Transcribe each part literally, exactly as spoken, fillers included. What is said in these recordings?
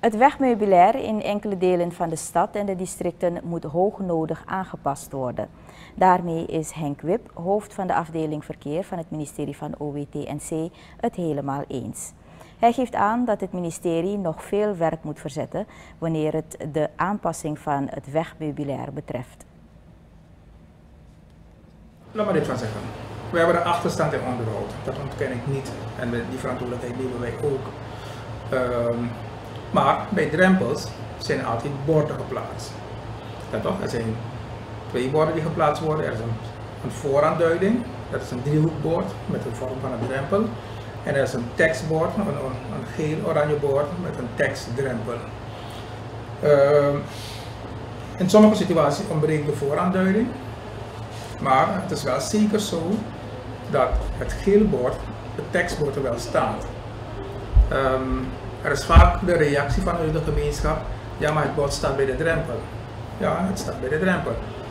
Het wegmeubilair in enkele delen van de stad en de districten moet hoognodig aangepast worden. Daarmee is Henk Wip, hoofd van de afdeling verkeer van het ministerie van O W T N C, het helemaal eens. Hij geeft aan dat het ministerie nog veel werk moet verzetten wanneer het de aanpassing van het wegmeubilair betreft. Laat maar dit van zeggen. We hebben een achterstand in onderhoud. Dat ontken ik niet. En die verantwoordelijkheid nemen wij ook. Um, maar bij drempels zijn er altijd borden geplaatst. Ja, toch? Er zijn twee borden die geplaatst worden. Er is een, een vooraanduiding. Dat is een driehoekbord met de vorm van een drempel. En er is een tekstbord, een, een, een geel-oranje bord met een tekstdrempel. Um, in sommige situaties ontbreekt de vooraanduiding. Maar het is wel zeker zo dat het gele bord, het tekstbord er wel staat. Um, er is vaak de reactie vanuit de gemeenschap, ja maar het bord staat bij de drempel. Ja, het staat bij de drempel.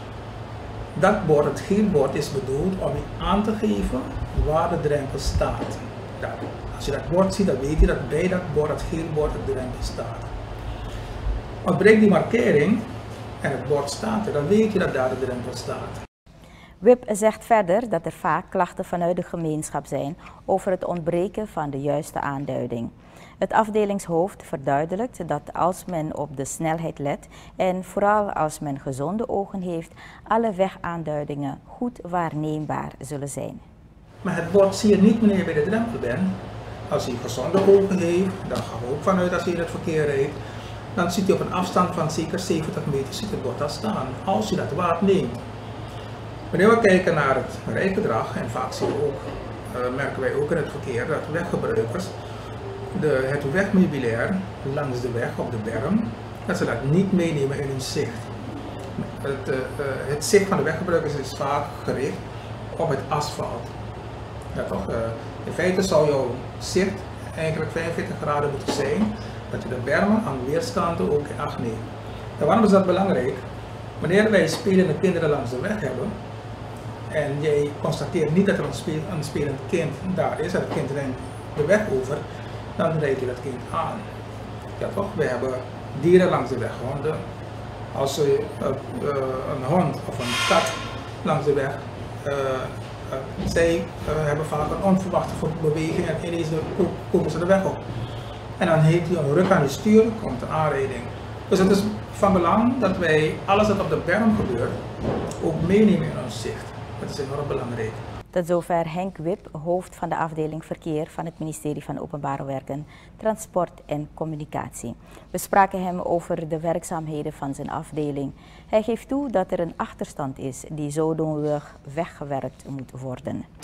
Dat bord, het gele bord, is bedoeld om je aan te geven waar de drempel staat. Ja, als je dat bord ziet, dan weet je dat bij dat bord, het gele bord, de drempel staat. Ontbreekt die markering en het bord staat er, dan weet je dat daar de drempel staat. Wip zegt verder dat er vaak klachten vanuit de gemeenschap zijn over het ontbreken van de juiste aanduiding. Het afdelingshoofd verduidelijkt dat als men op de snelheid let en vooral als men gezonde ogen heeft, alle wegaanduidingen goed waarneembaar zullen zijn. Maar het bord zie je niet wanneer je bij de drempel bent. Als hij gezonde ogen heeft, dan gaan we ook vanuit als hij in het verkeer rijdt, dan ziet hij op een afstand van zeker zeventig meter ziet het bord al staan, als je dat waarneemt. Wanneer we kijken naar het rijgedrag, en vaak zien we ook, uh, merken wij ook in het verkeer dat weggebruikers de, het wegmeubilair langs de weg op de berm, dat ze dat niet meenemen in hun zicht. Het, uh, uh, het zicht van de weggebruikers is vaak gericht op het asfalt. Ja, toch? Uh, in feite zou jouw zicht eigenlijk vijfenveertig graden moeten zijn, dat je de bermen aan weerskanten ook in acht neemt. En waarom is dat belangrijk? Wanneer wij spelende kinderen langs de weg hebben, en jij constateert niet dat er een, speel, een spelend kind daar is, en het kind rent de weg over, dan rijd je dat kind aan. Ja toch, we hebben dieren langs de weg, honden. Als uh, uh, een hond of een kat langs de weg, uh, uh, zij uh, hebben vaak een onverwachte beweging en ineens de, komen ze de weg op. En dan heeft hij een ruk aan je stuur, komt de aanrijding. Dus het is van belang dat wij alles wat op de berm gebeurt ook meenemen in ons zicht. Dat is enorm belangrijk. Tot zover Henk Wip, hoofd van de afdeling verkeer van het ministerie van Openbare Werken, Transport en Communicatie. We spraken hem over de werkzaamheden van zijn afdeling. Hij geeft toe dat er een achterstand is die zodoende weggewerkt moet worden.